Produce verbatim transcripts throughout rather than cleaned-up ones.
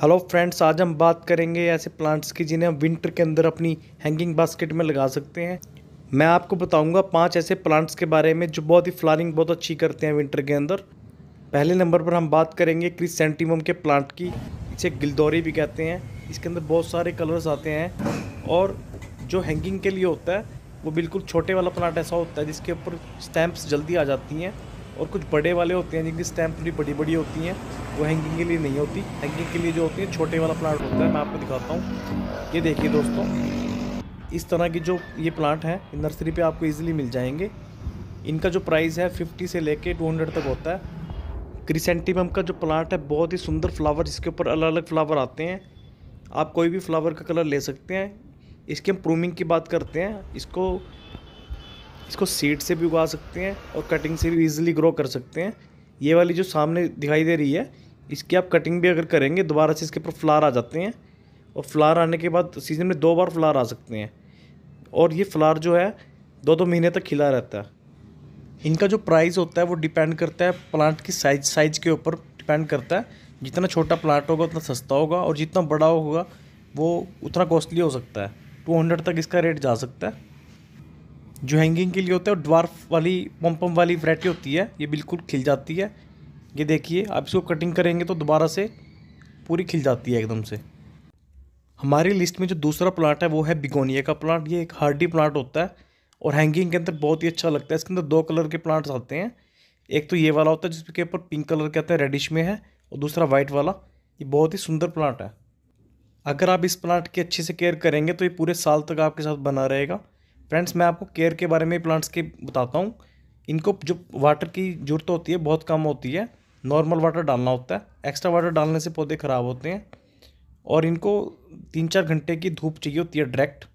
Hello friends, आज हम बात करेंगे ऐसे प्लांट्स की जिन्हें हम विंटर के अंदर अपनी हैंगिंग बास्केट में लगा सकते हैं। मैं आपको बताऊंगा पांच ऐसे प्लांट्स के बारे में जो बहुत ही फ्लावरिंग बहुत अच्छी करते हैं विंटर के अंदर। पहले नंबर पर हम बात करेंगे क्रिसैंथेमम के प्लांट की। इसे गिलदौरी भी कहते हैं। इसके अंदर बहुत सारे कलर्स आते हैं और जो हैंगिंग के लिए होता है वो बिल्कुल छोटे वाला प्लांट ऐसा होता है जिसके ऊपर स्टैम्प्स जल्दी आ जाती हैं, और कुछ बड़े वाले होते हैं जिनकी स्टैम्प थोड़ी बड़ी बड़ी होती हैं, वो हैंगिंग के लिए नहीं होती। हैंगिंग के लिए जो होती है छोटे वाला प्लांट होता है। मैं आपको दिखाता हूँ। ये देखिए दोस्तों, इस तरह की जो ये प्लांट है नर्सरी पे आपको इजीली मिल जाएंगे। इनका जो प्राइस है फिफ्टी से लेके टू हंड्रेड तक होता है। क्रिसैंथेमम का जो प्लांट है बहुत ही सुंदर फ्लावर, जिसके ऊपर अलग अलग फ्लावर आते हैं। आप कोई भी फ्लावर का कलर ले सकते हैं। इसकी हम प्रूमिंग की बात करते हैं। इसको इसको सीड से भी उगा सकते हैं और कटिंग से भी इजीली ग्रो कर सकते हैं। ये वाली जो सामने दिखाई दे रही है, इसकी आप कटिंग भी अगर करेंगे दोबारा से इसके ऊपर फ्लावर आ जाते हैं, और फ्लावर आने के बाद सीजन में दो बार फ्लावर आ सकते हैं, और ये फ्लावर जो है दो दो महीने तक खिला रहता है। इनका जो प्राइस होता है वो डिपेंड करता है प्लांट की साइज साइज के ऊपर डिपेंड करता है। जितना छोटा प्लांट होगा उतना सस्ता होगा, और जितना बड़ा होगा वो उतना कॉस्टली हो सकता है। टू हंड्रेड तक इसका रेट जा सकता है। जो हैंगिंग के लिए होता है वो ड्वार्फ वाली पम्पम वाली वैरायटी होती है। ये बिल्कुल खिल जाती है। ये देखिए, आप इसको कटिंग करेंगे तो दोबारा से पूरी खिल जाती है एकदम से। हमारी लिस्ट में जो दूसरा प्लांट है वो है बिगोनिया का प्लांट। ये एक हार्डी प्लांट होता है और हैंगिंग के अंदर बहुत ही अच्छा लगता है। इसके अंदर दो कलर के प्लांट्स आते हैं। एक तो ये वाला होता है जिसके ऊपर पिंक कलर के आता है, रेडिश में है, और दूसरा वाइट वाला। ये बहुत ही सुंदर प्लांट है। अगर आप इस प्लांट की अच्छे से केयर करेंगे तो ये पूरे साल तक आपके साथ बना रहेगा। फ्रेंड्स, मैं आपको केयर के बारे में प्लांट्स के बताता हूँ। इनको जो वाटर की ज़रूरत होती है बहुत कम होती है। नॉर्मल वाटर डालना होता है। एक्स्ट्रा वाटर डालने से पौधे ख़राब होते हैं, और इनको तीन चार घंटे की धूप चाहिए होती है डायरेक्ट।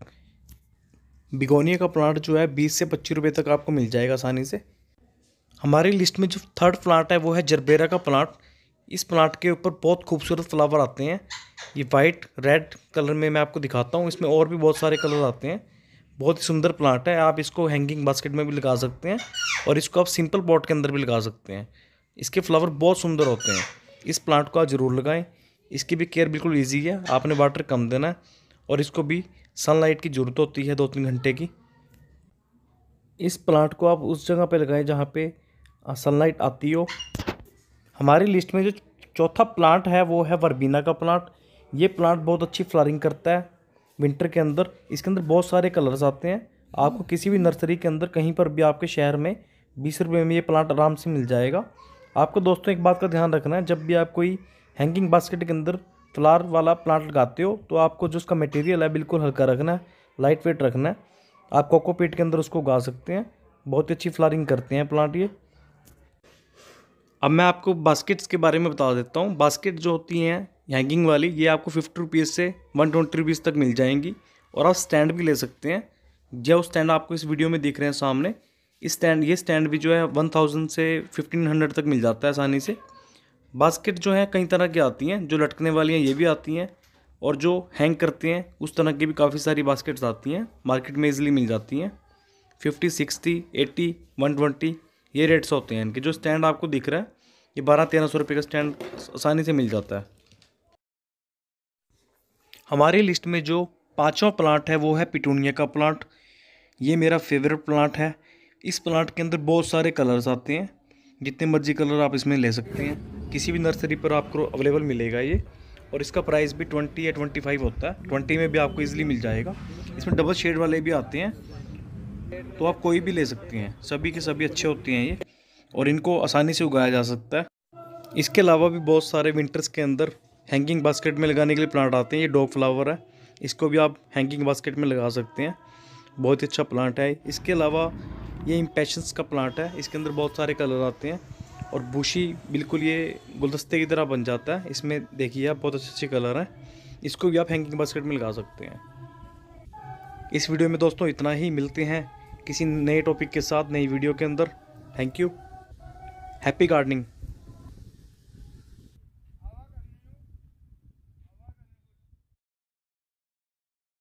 बिगोनिया का प्लांट जो है बीस से पच्चीस रुपये तक आपको मिल जाएगा आसानी से। हमारी लिस्ट में जो थर्ड प्लांट है वो है जरबेरा का प्लांट। इस प्लांट के ऊपर बहुत खूबसूरत फ्लावर आते हैं। ये वाइट रेड कलर में मैं आपको दिखाता हूँ। इसमें और भी बहुत सारे कलर आते हैं। बहुत ही सुंदर प्लांट है। आप इसको हैंगिंग बास्केट में भी लगा सकते हैं, और इसको आप सिंपल पॉट के अंदर भी लगा सकते हैं। इसके फ्लावर बहुत सुंदर होते हैं। इस प्लांट को आप ज़रूर लगाएं। इसकी भी केयर बिल्कुल इजी है। आपने वाटर कम देना है, और इसको भी सनलाइट की ज़रूरत होती है दो तीन घंटे की। इस प्लांट को आप उस जगह पे लगाएं जहाँ पे सनलाइट आती हो। हमारी लिस्ट में जो चौथा प्लांट है वो है वर्बीना का प्लांट। ये प्लांट बहुत अच्छी फ्लावरिंग करता है विंटर के अंदर। इसके अंदर बहुत सारे कलर्स आते हैं। आपको किसी भी नर्सरी के अंदर कहीं पर भी आपके शहर में बीस रुपये में ये प्लांट आराम से मिल जाएगा। आपको दोस्तों एक बात का ध्यान रखना है, जब भी आप कोई हैंगिंग बास्केट के अंदर फ्लावर वाला प्लांट लगाते हो तो आपको जो उसका मटेरियल है बिल्कुल हल्का रखना है, लाइट वेट रखना है। आप कोकोपीट के अंदर उसको उगा सकते हैं। बहुत अच्छी फ्लावरिंग करते हैं प्लांट ये। अब मैं आपको बास्केट्स के बारे में बता देता हूँ। बास्केट जो होती हैं हैंगिंग वाली, ये आपको फिफ्टी रुपीज़ से वन ट्वेंटी रुपीज़ तक मिल जाएंगी, और आप स्टैंड भी ले सकते हैं। जो स्टैंड आपको इस वीडियो में दिख रहे हैं सामने, इस स्टैंड ये स्टैंड भी जो है वन थाउजेंड से फिफ्टीन हंड्रेड तक मिल जाता है आसानी से। बास्केट जो है कई तरह की आती हैं। जो लटकने वाली हैं ये भी आती हैं, और जो हैंग करते हैं उस तरह की भी काफ़ी सारी बास्केट्स आती हैं। मार्केट में ईजिली मिल जाती हैं। Fifty sixty eighty one twenty ये रेट्स होते हैं इनके। जो स्टैंड आपको दिख रहा है ये बारह तेरह सौ रुपये का स्टैंड आसानी से मिल जाता है। हमारी लिस्ट में जो पांचवा प्लांट है वो है पिटूनिया का प्लांट। ये मेरा फेवरेट प्लांट है। इस प्लांट के अंदर बहुत सारे कलर्स आते हैं। जितने मर्जी कलर आप इसमें ले सकते हैं। किसी भी नर्सरी पर आपको अवेलेबल मिलेगा ये, और इसका प्राइस भी ट्वेंटी या ट्वेंटी फाइव होता है। ट्वेंटी में भी आपको इजीली मिल जाएगा। इसमें डबल शेड वाले भी आते हैं, तो आप कोई भी ले सकते हैं। सभी के सभी अच्छे होते हैं ये, और इनको आसानी से उगाया जा सकता है। इसके अलावा भी बहुत सारे विंटर्स के अंदर हैंगिंग बास्केट में लगाने के लिए प्लांट आते हैं। ये डॉग फ्लावर है, इसको भी आप हैंगिंग बास्केट में लगा सकते हैं। बहुत ही अच्छा प्लांट है। इसके अलावा ये इम्पैशंस का प्लांट है। इसके अंदर बहुत सारे कलर आते हैं, और बुशी बिल्कुल ये गुलदस्ते की तरह बन जाता है। इसमें देखिए आप बहुत अच्छे अच्छे कलर हैं। इसको भी आप हैंगिंग बास्केट में लगा सकते हैं। इस वीडियो में दोस्तों इतना ही। मिलते हैं किसी नए टॉपिक के साथ नई वीडियो के अंदर। Thank you. Happy gardening.